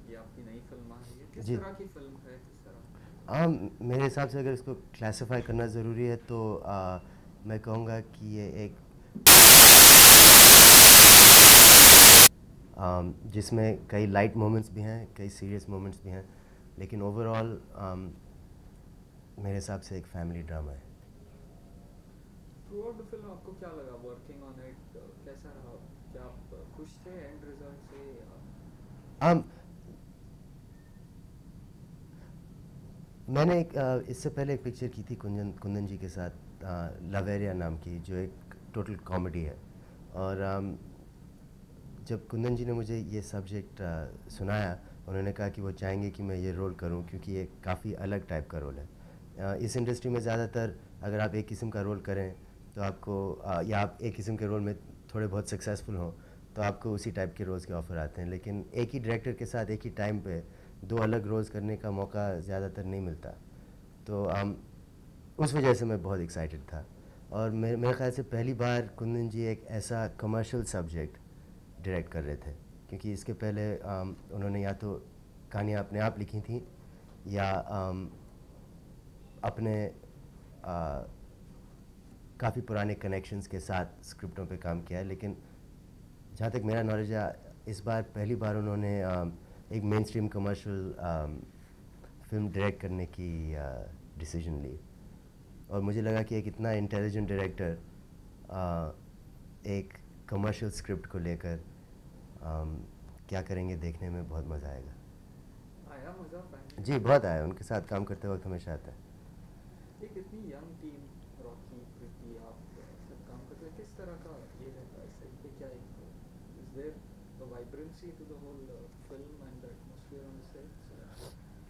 ये आपकी नई फिल्म आ रही है, किस जी। तरह की फिल्म है, किस तरह? मेरे हिसाब से अगर इसको क्लासिफाई करना ज़रूरी है तो मैं कहूँगा कि ये एक जिसमें कई लाइट मोमेंट्स भी हैं, कई सीरियस मोमेंट्स भी हैं, लेकिन ओवरऑल मेरे हिसाब से एक फैमिली ड्रामा है। थ्रू आउट द फिल्म आपको क्या लगा वर्किंग ऑन इट? कैसा रहा? क्या आप खुश थे एंड रिजल्ट से या? um, मैंने इससे पहले एक पिक्चर की थी कुंदन जी के साथ, लवेरिया नाम की, जो एक टोटल कॉमेडी है। और जब कुंदन जी ने मुझे ये सब्जेक्ट सुनाया, उन्होंने कहा कि वो चाहेंगे कि मैं ये रोल करूं क्योंकि ये काफ़ी अलग टाइप का रोल है। इस इंडस्ट्री में ज़्यादातर अगर आप एक किस्म का रोल करें तो आपको या आप एक किस्म के रोल में थोड़े बहुत सक्सेसफुल हों तो आपको उसी टाइप के रोल्स के ऑफ़र आते हैं, लेकिन एक ही डायरेक्टर के साथ एक ही टाइम पे दो अलग रोल्स करने का मौका ज़्यादातर नहीं मिलता। तो उस वजह से मैं बहुत एक्साइटेड था। और मेरे ख्याल से पहली बार कुंदन जी एक ऐसा कमर्शियल सब्जेक्ट डायरेक्ट कर रहे थे, क्योंकि इसके पहले उन्होंने या तो कहानियाँ अपने आप लिखी थी या अपने काफ़ी पुराने कनेक्शंस के साथ स्क्रिप्टों पे काम किया है। लेकिन जहाँ तक मेरा नॉलेज है, इस बार पहली बार उन्होंने एक mainstream commercial film direct करने की डिसीजन ली। और मुझे लगा कि एक इतना इंटेलिजेंट डायरेक्टर एक कमर्शियल स्क्रिप्ट को लेकर क्या करेंगे, देखने में बहुत मज़ा आएगा। आया मज़ा फैमिली जी, के बहुत साथ? आया, उनके साथ काम करते वक्त हमेशा आता है। एक इतनी यंग टीम, रॉकी, प्रीति, आप सब काम करते हैं, किस तरह का ये रहता है सेट पे? क्या एक is there a vibrancy to the whole film and the atmosphere on the sets?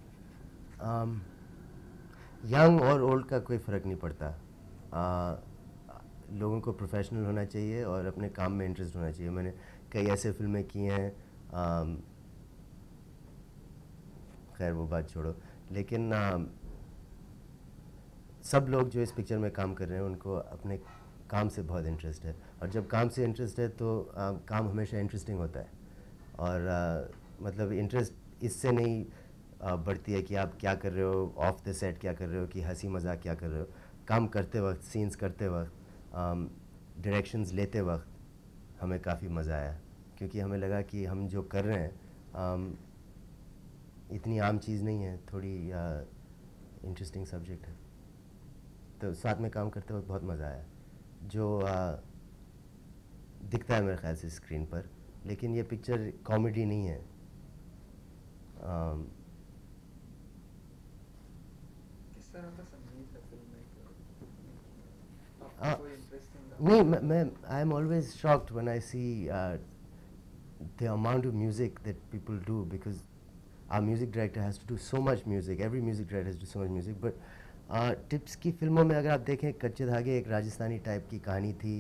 Young और ओल्ड का कोई फ़र्क नहीं पड़ता। लोगों को प्रोफेशनल होना चाहिए और अपने काम में इंटरेस्ट होना चाहिए। मैंने कई ऐसे फिल्में की हैं, खैर वो बात छोड़ो, लेकिन सब लोग जो इस पिक्चर में काम कर रहे हैं उनको अपने काम से बहुत इंटरेस्ट है, और जब काम से इंटरेस्ट है तो काम हमेशा इंटरेस्टिंग होता है। और मतलब इंटरेस्ट इससे नहीं बढ़ती है कि आप क्या कर रहे हो ऑफ द सेट, क्या कर रहे हो, कि हंसी मजाक क्या कर रहे हो। काम करते वक्त, सीन्स करते वक्त, डायरेक्शंस लेते वक्त हमें काफ़ी मज़ा आया, क्योंकि हमें लगा कि हम जो कर रहे हैं इतनी आम चीज़ नहीं है, थोड़ी इंटरेस्टिंग सब्जेक्ट है। तो साथ में काम करते वक्त बहुत मज़ा आया, जो दिखता है मेरे ख्याल से स्क्रीन पर, लेकिन ये पिक्चर कॉमेडी नहीं है। किस तरह का संगीत है फिल्म में मेकिंग में? आपको uh, कोई इंटरेस्टिंग नहीं, रहा या? मैं I am always shocked when I see the amount of music that people do, because our music director has to do so much music, every music director has to do so much music, but Tips की फिल्मों में अगर आप देखें, कच्चे धागे एक Rajasthani type की कहानी थी।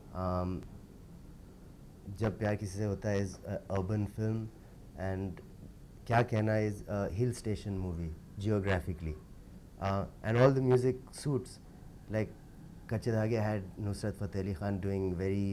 जब प्यार किसी से होता है इज़ अर्बन फिल्म, एंड क्या कहना is hill station movie geographically, and all the music suits, like Kachche Dhaage had Nusrat Fateh Ali Khan doing very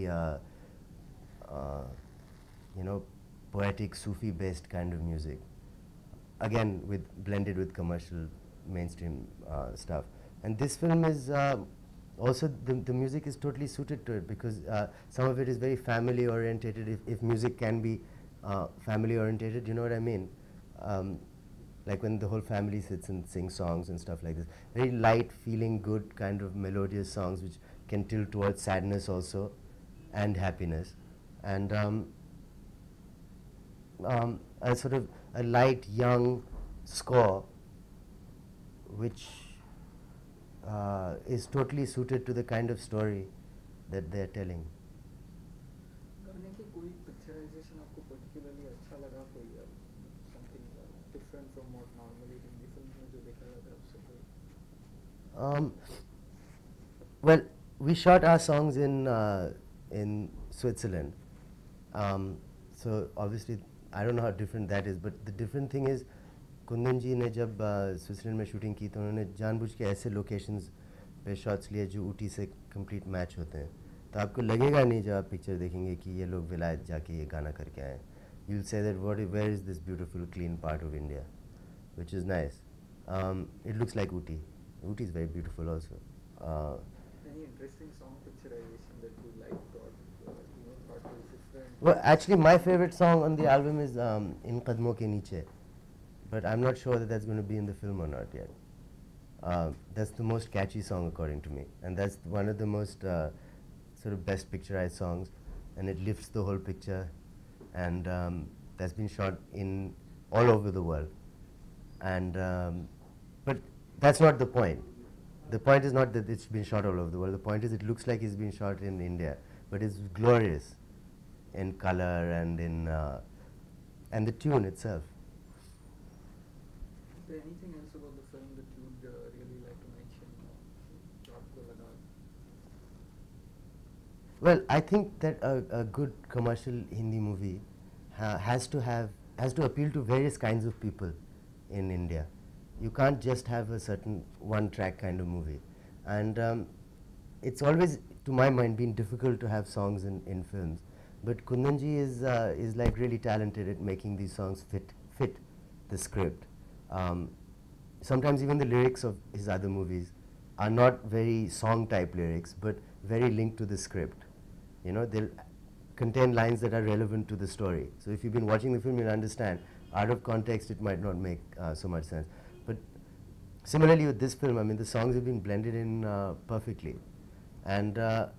you know, poetic Sufi based kind of music, again with blended with commercial mainstream stuff. And this film is also the music is totally suited to it, because some of it is very family orientated, if music can be family orientated, you know what I mean. um, like when the whole family sits and sings songs and stuff like this, very light, feeling good kind of melodious songs which can tilt towards sadness also and happiness. And a sort of a light, young score, which is totally suited to the kind of story that they are telling. गाने की कोई picturisation आपको particularly अच्छा लगा? कोई something different from what normally Hindi film में जो देखा जाता है उससे कोई? Um, well, we shot our songs in Switzerland. So obviously, I don't know how different that is, but the different thing is, Kundan जी ने जब स्विट्ज़रलैंड में शूटिंग की तो उन्होंने जानबूझ के ऐसे लोकेशंस पे शॉट्स लिए जो ऊटी से कंप्लीट मैच होते हैं। तो आपको लगेगा नहीं जब आप पिक्चर देखेंगे कि ये लोग विलायत जाके ये गाना करके आए हैं। you'll say that where is this beautiful clean part of India, which is nice. It looks like Ooty. Ooty is very beautiful also. Any interesting song picturization that you liked or thought was different? Well, actually, my favorite song on the album is In Qadmon Ke Neeche, but I'm not sure that that's going to be in the film or not yet. That's the most catchy song according to me, and that's one of the most sort of best picturized songs, and it lifts the whole picture, and that's been shot in all over the world. And but that's not the point. The point is not that it's been shot all over the world. The point is it looks like it's been shot in India, but it's glorious in color and in and the tune itself. Is there anything else about the film that you would really like to mention? Well, I think that a good commercial Hindi movie has to appeal to various kinds of people in India. You can't just have a certain one-track kind of movie, and it's always, to my mind, been difficult to have songs in films. But Kundanji is like really talented at making these songs fit the script. Sometimes even the lyrics of his other movies are not very song-type lyrics, but very linked to the script. You know, they'll contain lines that are relevant to the story. So if you've been watching the film, you'll understand. Out of context, it might not make so much sense. But similarly with this film, I mean, the songs have been blended in perfectly. And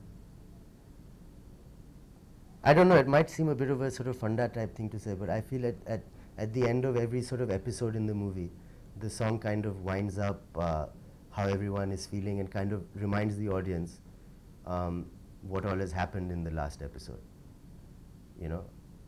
I don't know, it might seem a bit of a sort of funda type thing to say, but I feel at the end of every sort of episode in the movie, the song kind of winds up how everyone is feeling and kind of reminds the audience what all has happened in the last episode. You know?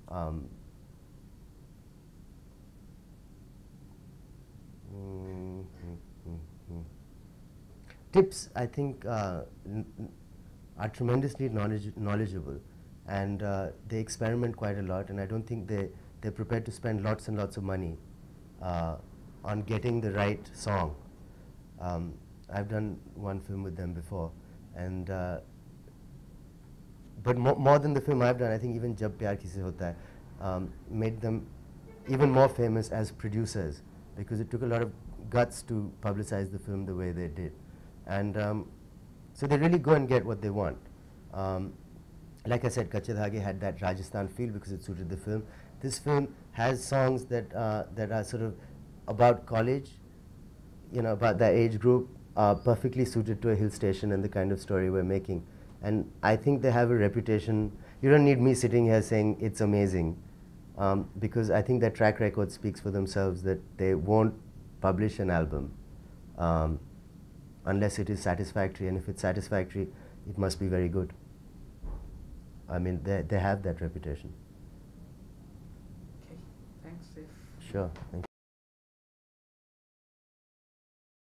Tips, I think, are tremendously knowledgeable, and they experiment quite a lot, and I don't think they're prepared to spend lots and lots of money on getting the right song. I've done one film with them before, and but more than the film I've done, I think even Jab Pyar Kisi Hota Hai made them even more famous as producers, because it took a lot of guts to publicize the film the way they did. And so they really go and get what they want. Like I said, Kache Dhage had that Rajasthan feel because it suited the film. This film has songs that are sort of about college, you know, about that age group, perfectly suited to a hill station and the kind of story we're making. And I think they have a reputation. You don't need me sitting here saying it's amazing, because I think their track record speaks for themselves, that they won't publish an album unless it is satisfactory, and if it's satisfactory, it must be very good. I mean, they have that reputation. Okay, thanks, Saif. Sure, thank you.